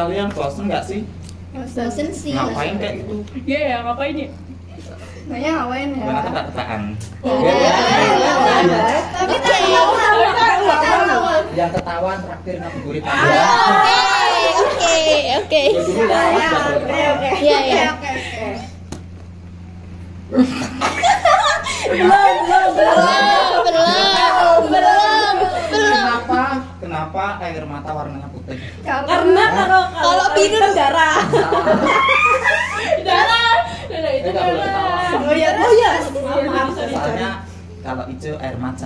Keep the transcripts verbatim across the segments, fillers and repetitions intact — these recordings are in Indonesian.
kalian bosen nggak sih? Bosen sih. Ngapain kayak gitu? Iya ya, ngapain ya? Nanya ngapain ya? Gimana tebak-tebakan? Tapi tahu. Yang ketahuan traktir ngabuburit aja. Oke, oke, oke. Ya dulu ya, Mas, nggak boleh ketawa. Iya, iya. Belum, belum, Belum, belum, belum, belum. Kenapa? Kenapa air mata warnanya putih? Karena kalau Kalau biru darah. Darah. Darah itu Eh, nggak boleh darah. ketawa. Oh iya, oh iya. Maaf, maaf, sorry, sorry. Soalnya kalau hijau air maca.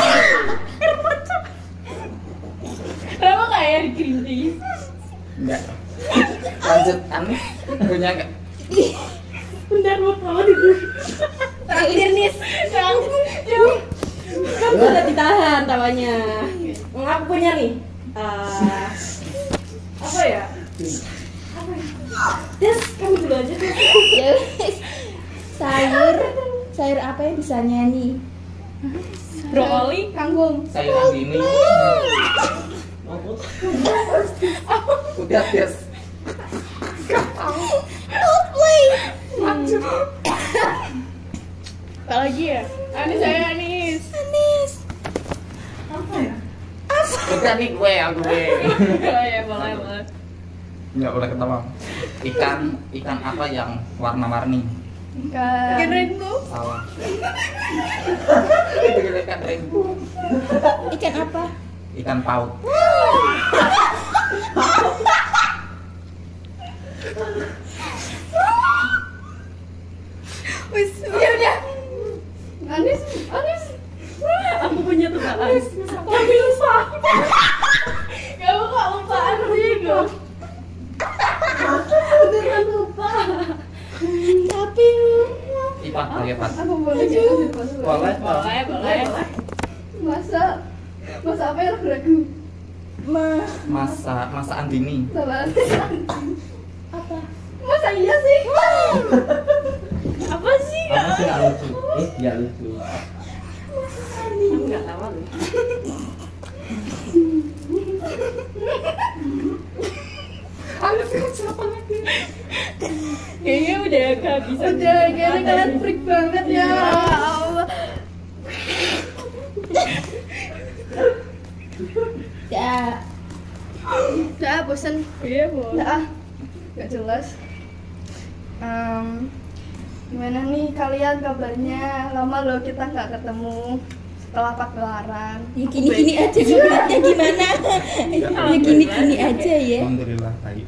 Kenapa nggak air green tea? Enggak. Lanjut, Anis punya nggak? Bentar, mau tahu dulu. Terakhir nih. Yang, yang kan sudah ditahan tawanya. Aku punya nih. Eh, apa ya? Apa ya? Des, kamu dulu aja. Ya, sayur, sayur apa yang bisa nyanyi? Brokoli. Kangkung. Sayuran ini. Udah, Des. Coldplay. Apa lagi ya? Anis, saya Anis. Anis. Apa ya? Udah nih gue ya gue. Oh ya, boleh, boleh. Nggak boleh ketawa. Ikan, ikan apa yang warna-warni? Ikan rainbow. Salah. Itu ikan rainbow. Ikan apa? Ikan paut. Wis, ya udah. Anis, Anis. Wah, aku punya tebakan. Tapi lupa. Kamu kok lupaan sih, Go? Beneran lupa. Tapi Ipat, pakai ipat. Aku boleh jelasin pas Boleh, boleh, boleh. Masa masa apa ya ragu-ragu? mah Masa, masa Andini. Salah. apa? Masa iya sih? Apa sih? Apa sih nggak lucu? Eh, dia lucu. Aku nggak tahu loh. Kayaknya udah kehabisan. Udah, kayaknya kalian freak banget ya. Iya. Allah. Ya, Udah, bosan. Iya, boleh. Udah ah, gak jelas. Em, gimana nih kalian kabarnya? Lama loh kita nggak ketemu setelah pagelaran. ya gini-gini aja sebenarnya gimana? Ya gini-gini aja ya. Alhamdulillah, baik.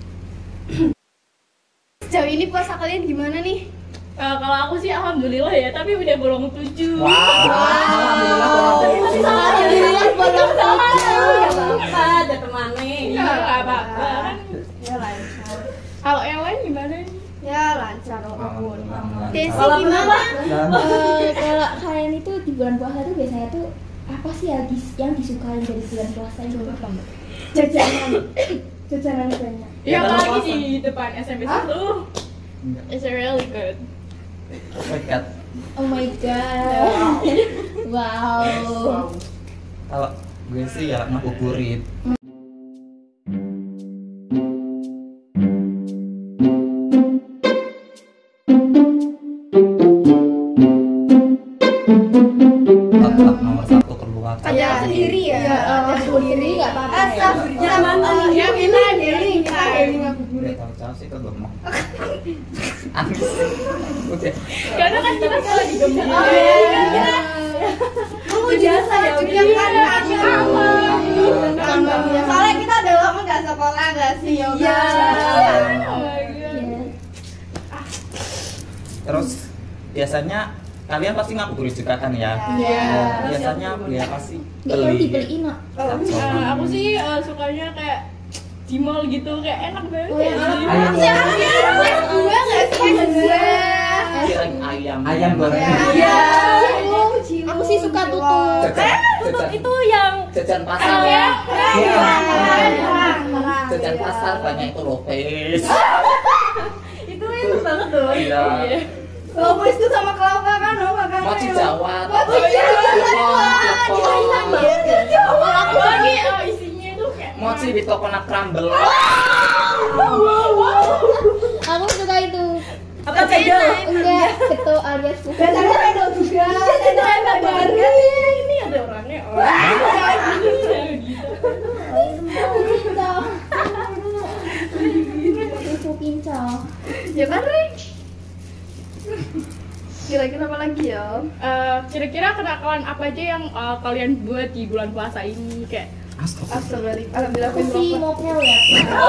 Sejauh ini puasa kalian gimana nih? Eh, kalau aku sih alhamdulillah ya, tapi udah bolong tujuh. Wow. Alhamdulillah, alhamdulillah. Alhamdulillah bolong Sama, tujuh. nggak apa-apa, ada temannya. Iya, nggak apa-apa. Ya lancar. Kalau yang lain gimana nih? Ya lancar walaupun. Alhamdulillah. Desi Kalau gimana? Eh, kalau kalian itu di bulan puasa tuh biasanya tuh apa sih yang, dis- yang disukai dari bulan puasa itu apa mbak? Jajanan. Jajanan banyak. Yang kalau lagi puasa. di depan S M P satu. Enggak. It's really good. Oh my God. Oh my god. Wow. Kalau gue sih ya ngabuburit. Tetap nomor satu keluar. Ada sendiri ya? Ya, Ada sendiri nggak apa-apa ya. Astagfirullah. Yang kita diri, kita diri Udah ngabuburit. tahu jauh sih tuh gemuk. Anis. Udah. Karena kan kita sekolah di Gembira. Oh iya, iya. Kamu biasa ya juga kan kangen. Kangen. Soalnya kita udah lama nggak sekolah nggak sih yoga. Iya. Ya. Terus biasanya kalian pasti ngabuburit juga kan ya? Iya. Biasanya beli apa sih? Nggak yang dibeliin nak. Eh, aku sih eh, sukanya kayak di mall gitu, kayak enak banget. Oh, yang Jadi, ayam. Siapa gue nggak sih gue? Kirain ayam. Ayam goreng. Iya. Aku sih suka tutut. Jajan, tutut jajan, itu yang jajan pasar. Iya. Iya. Iya. Jajan pasar banyak itu lopes. itu enak banget tuh. Iya. Lopes itu sama kelapa kan, lo makan. Mochi Jawa. Mochi Jawa. Jepang, Jepang. Kalau aku lagi eh, isinya itu kayak mochi di coconut crumble. Aku suka itu. Apa cendol? Enggak, itu alias bukan. Biasanya cendol juga. Itu enak banget. Ini ada orangnya. Oh. Pincang. Susu pincang. Ya kan, Rik? Kira-kira apa lagi ya? Eh, kira-kira kenakalan apa aja yang eh, kalian buat di bulan puasa ini kayak Astagfirullah. Alhamdulillah aku Si merokok. mopnya lihat.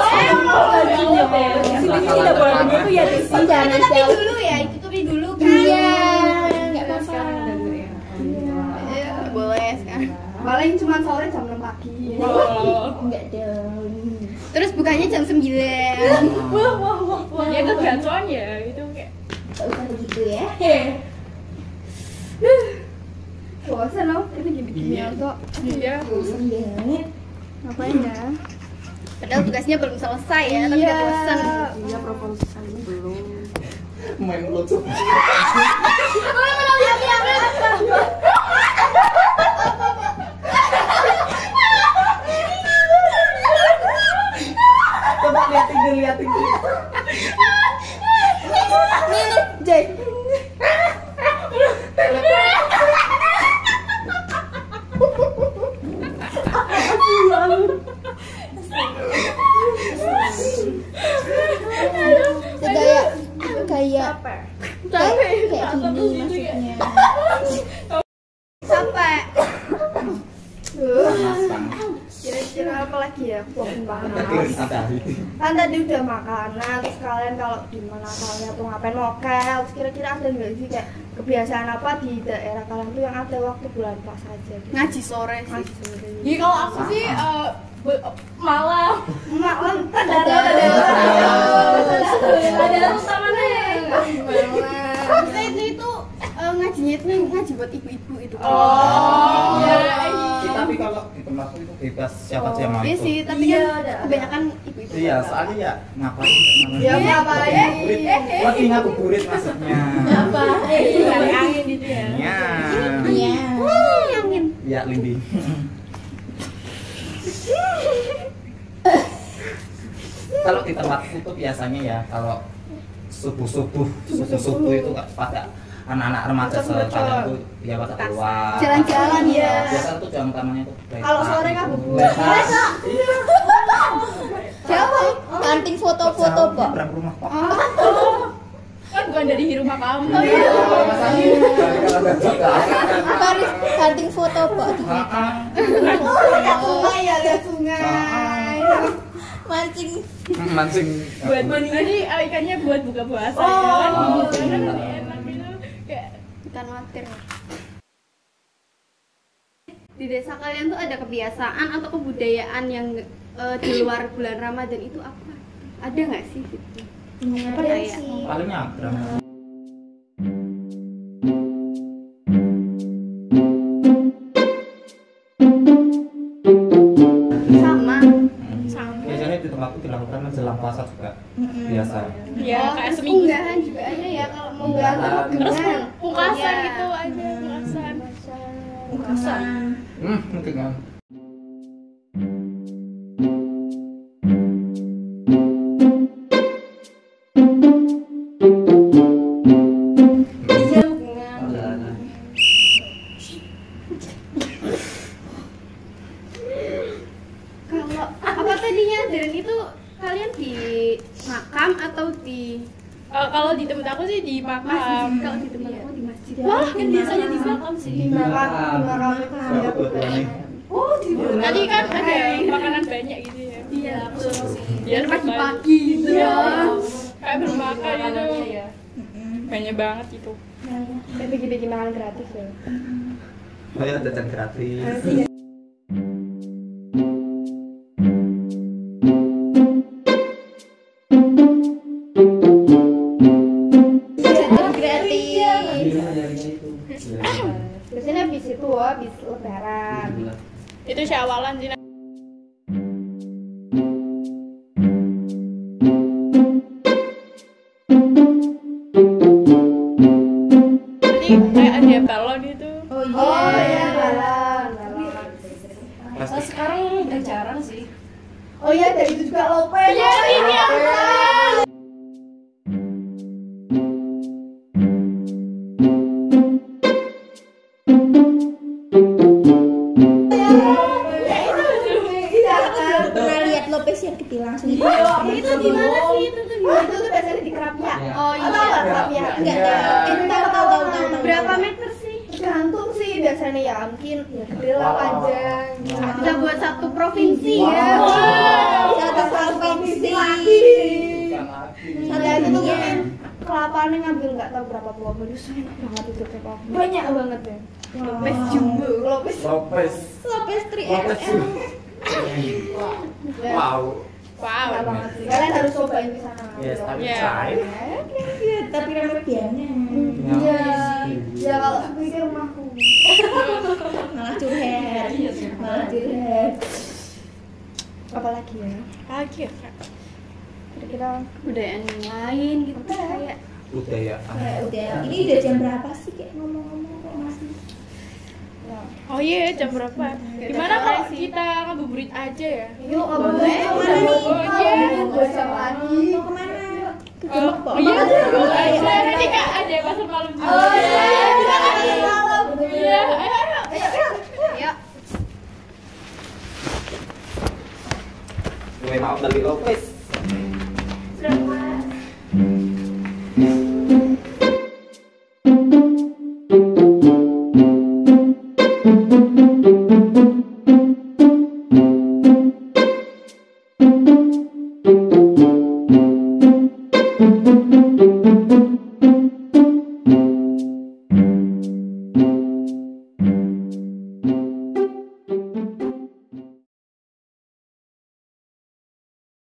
Sini tidak boleh gitu ya, Desi. Oh, jangan Tapi jauh. dulu ya, itu tapi dulu kan. Iya, enggak apa-apa. Sekarang udah enggak ya. Iya, boleh sekarang. Paling cuma sore jam enam pagi. oh, Enggak dong. Terus bukanya jam sembilan. Wah, wah, wah, wah. ya itu gacoan ya itu kayak Enggak usah begitu ya. Bosan loh, kita gini-gini kok. ya Bosan banget. Ngapain ya? Padahal tugasnya belum selesai ya, tapi udah bosan. Iya, proposalnya belum. Main lucu. Coba liatin dulu, liatin dulu. Nih nih, Jay. Kayak kayak kayak kayak gini maksudnya. Sampai Panas banget. Kira-kira apa lagi ya? Bosan banget. Tapi sadari. Kan tadi udah makanan, terus kalian kalau gimana kalian tuh ngapain mokel, terus kira-kira ada nggak sih kayak kebiasaan apa di daerah kalian tuh yang ada waktu bulan puasa aja gitu? ngaji sore sih. Ngaji sore. jadi kalau aku sih eh, be- malam Malam ada Ada ada ada utama nih Maksudnya itu itu eh, ngajinya itu ngaji buat ibu-ibu itu. oh ya Kita tapi kalau di tempatku itu bebas siapa aja yang mau Iya ikut. sih, tapi Iya, kan ada, ada. kebanyakan ibu-ibu. Iya, soalnya ya ngapain namanya? Ya, ngapain? Ngabuburit. Lagi ngabuburit maksudnya. Apa? cari angin gitu ya Ya. Iya. Angin. Ya, Lindi. Kalau di tempatku tuh biasanya ya kalau subuh-subuh, subuh-subuh itu nggak pada anak-anak remaja sekalian tuh ya pada keluar. Jalan-jalan ya. Biasa tuh jam utamanya tuh kereta. Kalau sore ngabuburit. Kereta. Iya. Siapa? Kanting foto-foto, Pak. Nyebrang rumah kok. kan bukan dari rumah kamu Oh iya. Paris kanting foto, Pak. Sungai ya, lihat sungai. Mancing. Mancing. buat jadi eh, ikannya buat buka puasa Oh. ya kan Oh, gitu kan iya. enak gitu kayak Ikan water. Di desa kalian tuh ada kebiasaan atau kebudayaan yang eh, di luar bulan Ramadan itu apa? Ada nggak sih gitu? Ada Kayak- sih. Paling nyabrang. Sama. Biasanya di tempatku dilakukan menjelang puasa juga. Biasa. ya Oh, kayak terus seminggu unggahan juga ada ya kalau mau Unggahan. unggahan. terus Unggahan. pungkasan Iya. gitu aja pungkasan Bukan. Hmm, mungkin kan. Iya, hubungan. Kalau apa tadinya dan itu kalian di makam atau di Eh, kalau di tempat aku sih di masjid? makam Kalau di tempat aku di masjid. wah kan biasanya di makam sih Di makan, di makan itu ada budaya. Oh, di tadi kan ada makanan banyak gitu ya Iya, betul. biar Pagi-pagi gitu Iya. ya. kayak bermakan gitu makanannya ya. banyak banget gitu Eh, bikin-bikin makanan gratis ya. Oh ya, jajan gratis. Gratis. Biasanya habis itu, habis lebaran. itu syawalan sih jadi kayak ada balon itu Oh Oh iya. iya, balon, balon. Oh, sekarang udah jarang sih. Oh iya, dari itu juga Lopez. Iya, ini apa? Pernah lihat Lopez yang kecil langsung itu. Itu di mana sih? Itu tuh di mana? Itu tuh biasanya di kerapia. Oh Tahu nggak iya. kerapia? Enggak tahu. Eh, tahu tahu tahu tahu. tahu. Berapa meter sih? Tergantung sih biasanya ya mungkin ya gede lah panjang. Bisa buat satu provinsi ya. Satu provinsi. Ada itu tuh mungkin kelapanya ngambil nggak tahu berapa puluh manusia enak banget itu kelapa. Banyak banget ya. Lopez jumbo. Lopez. Lopez. Lopez tiga Lopez. X L. Wow. Wow. Enak banget sih. Kalian harus cobain di sana. Yes, I will Yeah. try. Tapi rame biarnya. Iya. Ya kalau sepi ke rumahku. Malah curhat. Malah curhat. Apalagi ya? Lagi ya, Kak. Kira-kira Budayaan yang lain gitu kayak Budaya. Kayak udah. Ini udah jam berapa sih kayak ngomong-ngomong kok masih? Oh iya, jam berapa? Gimana kalau kita ngabuburit aja ya? yuk boleh. Kemana nih? Oh iya. Dua jam lagi. Mau kemana? Ke Oh, Gemek kok. iya, Ayo, aja. ayo. Nanti Kak ada pasar malam juga. Oh iya. Iya, ayo, ayo. Ayo, ayo. ya Gue mau dari Lopez. Sudah, Mas.